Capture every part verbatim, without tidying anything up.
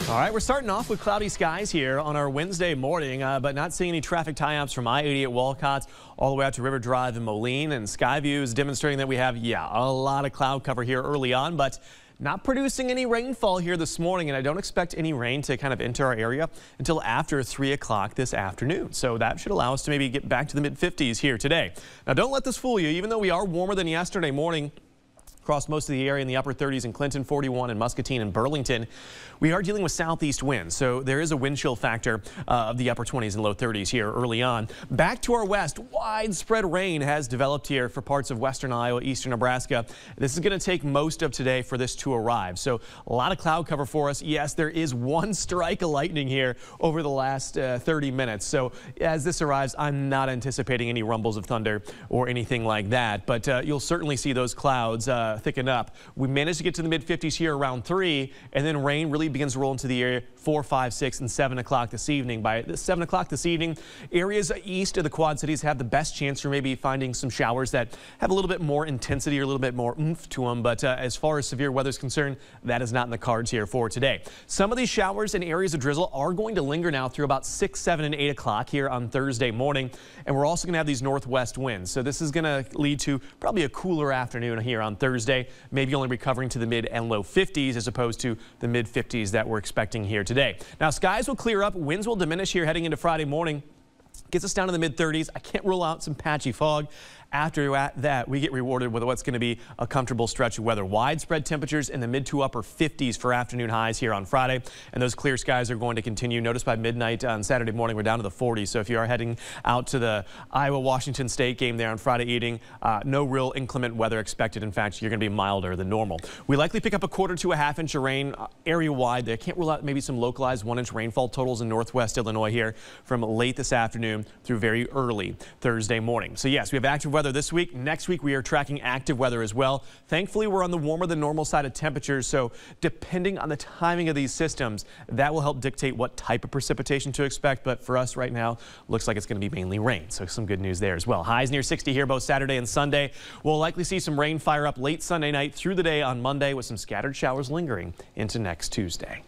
All right, we're starting off with cloudy skies here on our Wednesday morning, uh, but not seeing any traffic tie-ups from I eighty at Walcott all the way out to River Drive in Moline, and Skyview is demonstrating that we have, yeah, a lot of cloud cover here early on, but not producing any rainfall here this morning, and I don't expect any rain to kind of enter our area until after three o'clock this afternoon. So that should allow us to maybe get back to the mid fifties here today. Now, don't let this fool you. Even though we are warmer than yesterday morning, across most of the area in the upper thirties in Clinton, forty-one in Muscatine and Burlington, we are dealing with southeast winds, so there is a wind chill factor uh, of the upper twenties and low thirties here early on. Back to our west, widespread rain has developed here for parts of western Iowa, eastern Nebraska. This is going to take most of today for this to arrive, so a lot of cloud cover for us. Yes, there is one strike of lightning here over the last uh, thirty minutes, so as this arrives, I'm not anticipating any rumbles of thunder or anything like that, but uh, you'll certainly see those clouds uh, thicken up. We managed to get to the mid fifties here around three, and then rain really begins to roll into the area four, five, six, and seven o'clock this evening. By seven o'clock this evening, areas east of the Quad Cities have the best chance for maybe finding some showers that have a little bit more intensity or a little bit more oomph to them. But uh, as far as severe weather is concerned, that is not in the cards here for today. Some of these showers and areas of drizzle are going to linger now through about six, seven, and eight o'clock here on Thursday morning. And we're also going to have these northwest winds. So this is going to lead to probably a cooler afternoon here on Thursday, maybe only recovering to the mid and low fifties as opposed to the mid fifties that we're expecting here today. Now, skies will clear up, winds will diminish here heading into Friday morning. Gets us down to the mid thirties. I can't rule out some patchy fog. After that, we get rewarded with what's going to be a comfortable stretch of weather. Widespread temperatures in the mid to upper fifties for afternoon highs here on Friday, and those clear skies are going to continue. Notice by midnight on Saturday morning, we're down to the forties. So if you are heading out to the Iowa-Washington State game there on Friday evening, uh, no real inclement weather expected. In fact, you're going to be milder than normal. We likely pick up a quarter to a half inch of rain uh, area-wide. I can't rule out maybe some localized one-inch rainfall totals in northwest Illinois here from late this afternoon through very early Thursday morning. So yes, we have active weather this week. Next week, we are tracking active weather as well. Thankfully, we're on the warmer than normal side of temperatures, so depending on the timing of these systems, that will help dictate what type of precipitation to expect. But for us right now, looks like it's going to be mainly rain, so some good news there as well. Highs near sixty here both Saturday and Sunday. We'll likely see some rain fire up late Sunday night through the day on Monday with some scattered showers lingering into next Tuesday.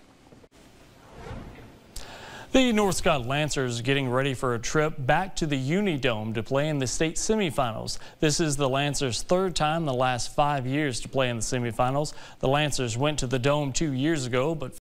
The North Scott Lancers getting ready for a trip back to the Unidome to play in the state semifinals. This is the Lancers' third time in the last five years to play in the semifinals. The Lancers went to the Dome two years ago, but